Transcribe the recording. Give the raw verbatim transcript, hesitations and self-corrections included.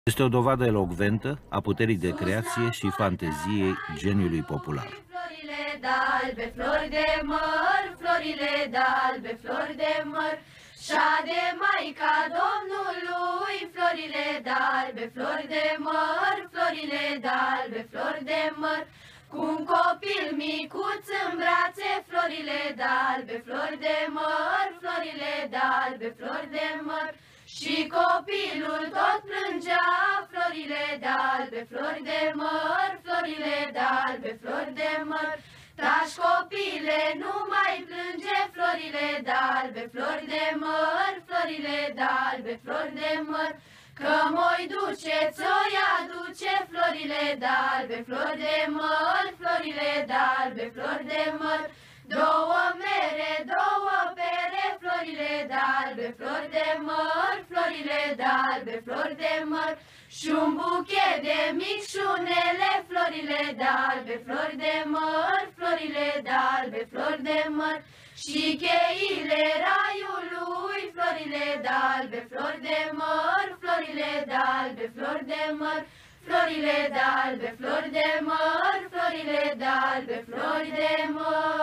Este o dovadă elocventă a puterii de creație și fanteziei geniului popular. Florile d'albe, flori de măr, florile d'albe, flori de măr, șade Maica Domnului, florile d'albe, flori de măr, florile d'albe, flori de măr, cu un copil micuț în brațe, florile d'albe, flori de măr, florile d'albe, flori de măr, și copilul tot plângea, florile d'albe, flori de măr, florile d'albe, flori de măr. Taci copile, nu mai plânge, florile d'albe, flori de măr, florile d'albe, flori de măr, că moi duce, ți-o-i aduce, florile d'albe, flori de măr, florile d'albe, flori de măr. Două mere, două pere, florile d'albe, flori de măr, florile d'albe, flori de măr, și un buchet de micșunele, florile d'albe, flori de măr, florile d'albe, flori de măr, și cheile raiului, florile d'albe, flori de măr, florile d'albe, flori de măr, florile d'albe, flori de măr, florile d'albe, flori de măr.